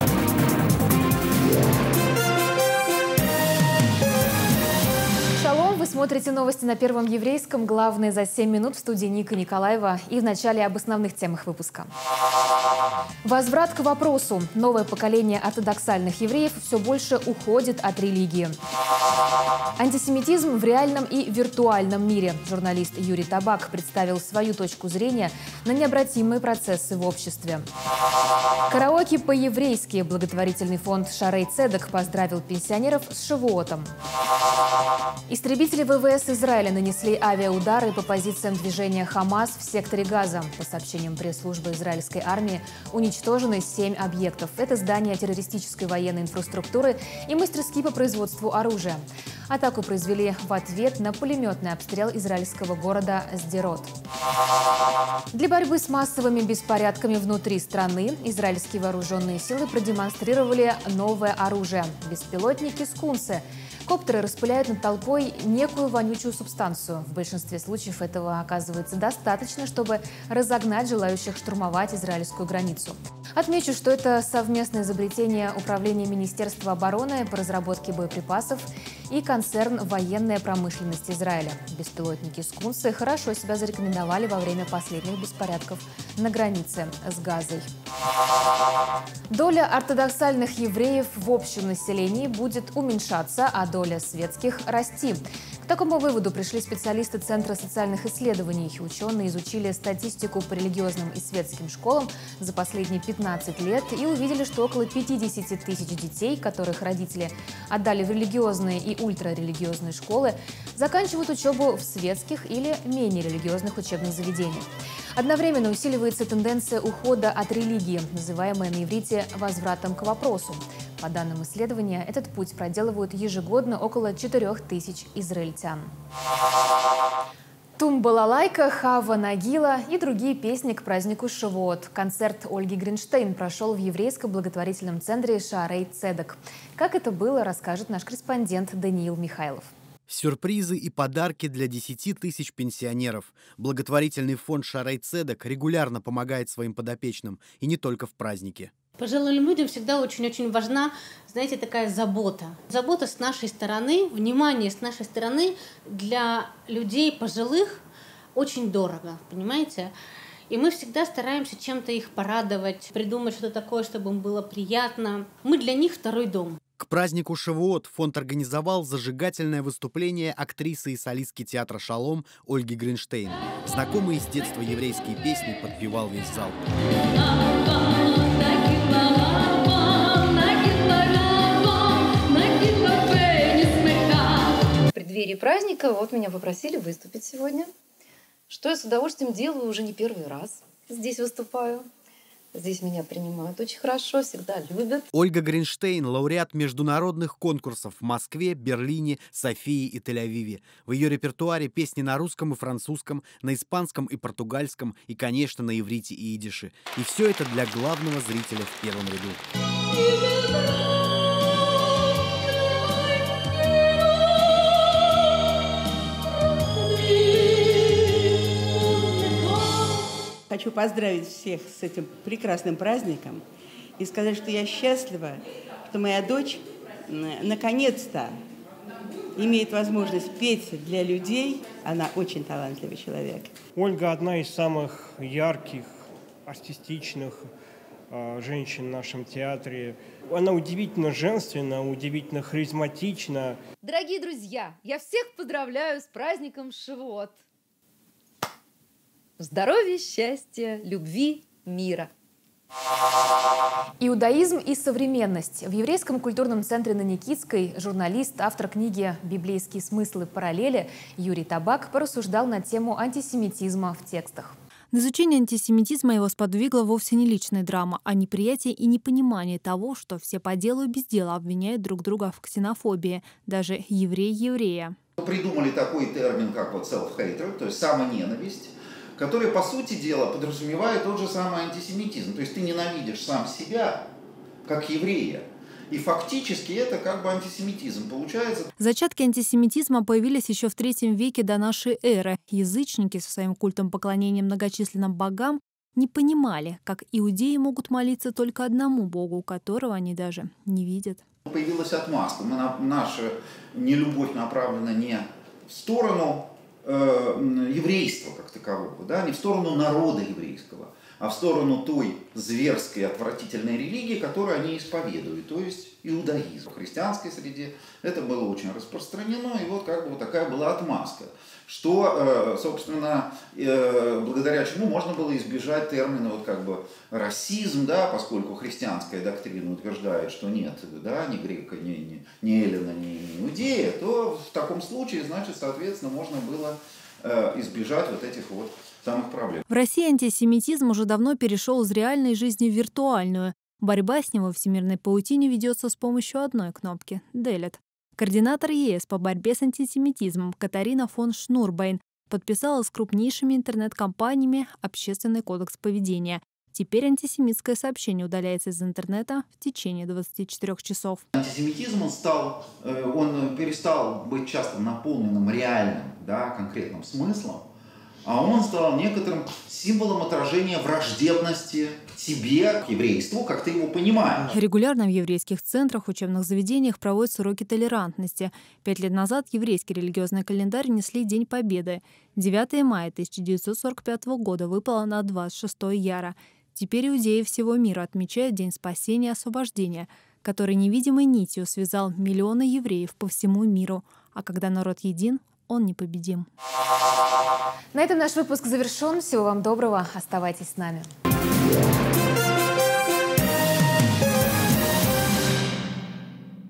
Шалом! Вы смотрите новости на Первом еврейском. Главные за 7 минут в студии Ника Николаева. И в начале об основных темах выпуска. Возврат к вопросу. Новое поколение ортодоксальных евреев все больше уходит от религии. Антисемитизм в реальном и виртуальном мире. Журналист Юрий Табак представил свою точку зрения на необратимые процессы в обществе. Караоке по-еврейски. Благотворительный фонд «Шаарей Цедек» поздравил пенсионеров с Шавуотом. Истребители ВВС Израиля нанесли авиаудары по позициям движения «Хамас» в секторе Газа. По сообщениям пресс-службы израильской армии, уничтожены 7 объектов. Это здания террористической военной инфраструктуры и мастерские по производству оружия. Атаку произвели в ответ на пулеметный обстрел израильского города Сдерот. Для борьбы с массовыми беспорядками внутри страны израильские вооруженные силы продемонстрировали новое оружие – беспилотники «Скунсы». Коптеры распыляют над толпой некую вонючую субстанцию. В большинстве случаев этого оказывается достаточно, чтобы разогнать желающих штурмовать израильскую границу. Отмечу, что это совместное изобретение Управления Министерства обороны по разработке боеприпасов и концерн «Военная промышленность Израиля». Беспилотники «Скунсы» хорошо себя зарекомендовали во время последних беспорядков на границе с Газой. Доля ортодоксальных евреев в общем населении будет уменьшаться, а доля светских – расти. К такому выводу пришли специалисты Центра социальных исследований. Ученые изучили статистику по религиозным и светским школам за последние 15 лет и увидели, что около 50 тысяч детей, которых родители отдали в религиозные и ультрарелигиозные школы, заканчивают учебу в светских или менее религиозных учебных заведениях. Одновременно усиливается тенденция ухода от религии, называемая на иврите «возвратом к вопросу». По данным исследования, этот путь проделывают ежегодно около 4000 израильтян. Тум-балалайка, Хава Нагила и другие песни к празднику Шавуот. Концерт Ольги Гринштейн прошел в еврейском благотворительном центре «Шаарей Цедек». Как это было, расскажет наш корреспондент Даниил Михайлов. Сюрпризы и подарки для 10 тысяч пенсионеров. Благотворительный фонд «Шаарей Цедек» регулярно помогает своим подопечным, и не только в праздники. Пожилым людям всегда очень-очень важна, знаете, такая забота. Забота с нашей стороны, внимание с нашей стороны для людей пожилых очень дорого, понимаете? И мы всегда стараемся чем-то их порадовать, придумать что-то такое, чтобы им было приятно. Мы для них второй дом. К празднику Шавуот фонд организовал зажигательное выступление актрисы и солистки театра «Шалом» Ольги Гринштейн. Знакомые с детства еврейские песни подпевал весь зал. В преддверии праздника вот меня попросили выступить сегодня, что я с удовольствием делаю уже не первый раз. Здесь выступаю. Здесь меня принимают очень хорошо, всегда любят. Ольга Гринштейн – лауреат международных конкурсов в Москве, Берлине, Софии и Тель-Авиве. В ее репертуаре песни на русском и французском, на испанском и португальском и, конечно, на иврите и идише. И все это для главного зрителя в первом ряду. Хочу поздравить всех с этим прекрасным праздником и сказать, что я счастлива, что моя дочь наконец-то имеет возможность петь для людей. Она очень талантливый человек. Ольга одна из самых ярких, артистичных женщин в нашем театре. Она удивительно женственна, удивительно харизматична. Дорогие друзья, я всех поздравляю с праздником Шавуот. Здоровья, счастья, любви, мира. Иудаизм и современность. В еврейском культурном центре на Никитской журналист, автор книги «Библейские смыслы. Параллели» Юрий Табак порассуждал на тему антисемитизма в текстах. На изучение антисемитизма его сподвигла вовсе не личная драма, а неприятие и непонимание того, что все по делу и без дела обвиняют друг друга в ксенофобии, даже еврей еврея. Придумали такой термин, как вот self-hatred, то есть самоненависть, который, по сути дела, подразумевает тот же самый антисемитизм. То есть ты ненавидишь сам себя, как еврея. И фактически это как бы антисемитизм получается. Зачатки антисемитизма появились еще в III веке до нашей эры. Язычники со своим культом поклонения многочисленным богам не понимали, как иудеи могут молиться только одному Богу, которого они даже не видят. Появилась отмазка. Наша нелюбовь направлена не в сторону еврейства как такового, да, не в сторону народа еврейского, а в сторону той зверской, отвратительной религии, которую они исповедуют, то есть иудаизм. В христианской среде это было очень распространено, и вот как бы вот такая была отмазка, что, собственно, благодаря чему можно было избежать термина вот как бы расизм, да, поскольку христианская доктрина утверждает, что нет, да, ни грека, ни эллина, ни иудея, то в таком случае, значит, соответственно, можно было избежать вот этих вот самых проблем. В России антисемитизм уже давно перешел из реальной жизни в виртуальную. Борьба с ним во всемирной паутине ведется с помощью одной кнопки – Delete. Координатор ЕС по борьбе с антисемитизмом Катарина фон Шнурбейн подписала с крупнейшими интернет-компаниями общественный кодекс поведения. Теперь антисемитское сообщение удаляется из интернета в течение 24 часов. Антисемитизм он перестал быть часто наполненным реальным, да, конкретным смыслом, а он стал некоторым символом отражения враждебности к тебе, к еврейству, как ты его понимаешь. Регулярно в еврейских центрах, учебных заведениях проводятся уроки толерантности. 5 лет назад еврейский религиозный календарь несли День Победы. 9 мая 1945 года выпало на 26 яра. Теперь иудеи всего мира отмечают День спасения и освобождения, который невидимой нитью связал миллионы евреев по всему миру. А когда народ един, он непобедим. На этом наш выпуск завершен. Всего вам доброго. Оставайтесь с нами.